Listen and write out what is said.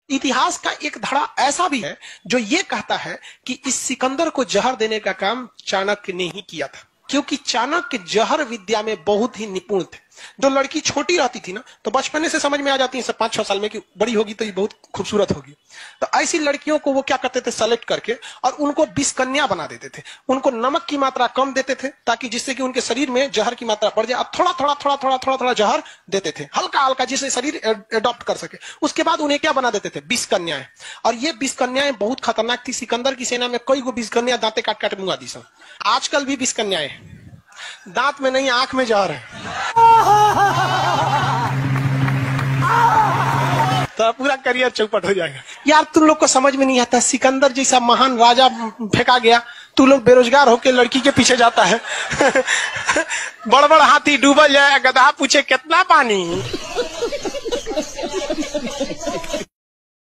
इतिहास का एक धड़ा ऐसा भी है जो ये कहता है कि इस सिकंदर को जहर देने का काम चाणक्य ने ही किया था, क्योंकि चाणक्य जहर विद्या में बहुत ही निपुण थे। जो लड़की छोटी रहती थी ना, तो बचपने से समझ में आ जाती है, 5-6 साल में, कि बड़ी होगी तो ये बहुत खूबसूरत होगी। तो ऐसी लड़कियों को वो क्या करते थे, सेलेक्ट करके और उनको 20 कन्या बना देते थे। उनको नमक की मात्रा कम देते थे ताकि जिससे कि उनके शरीर में जहर की मात्रा बढ़ जाए, और थोड़ा जहर देते थे, हल्का हल्का, जिससे शरीर एडॉप्ट कर सके। उसके बाद उन्हें क्या बना देते थे, 20 कन्याएं। और ये 20 कन्याएं बहुत खतरनाक थी। सिकंदर की सेना में कई गो 20 कन्या दांते काट काट मुंगा दी सब। आजकल भी 20 कन्याएं दांत में नहीं, आंख में जहर है, तो पूरा करियर चौपट हो जाएगा। यार तुम लोग को समझ में नहीं आता, सिकंदर जैसा महान राजा फेंका गया, तू लोग बेरोजगार होके लड़की के पीछे जाता है। बड़ बड़ हाथी डूबल जाए, गधा पूछे कितना पानी।